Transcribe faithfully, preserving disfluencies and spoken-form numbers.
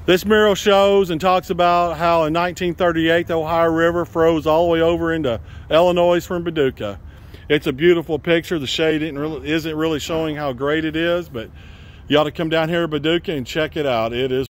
This mural shows and talks about how in nineteen thirty-eight the Ohio River froze all the way over into Illinois from Paducah. It's a beautiful picture. The shade isn't really, isn't really showing how great it is, but you ought to come down here to Paducah and check it out. It is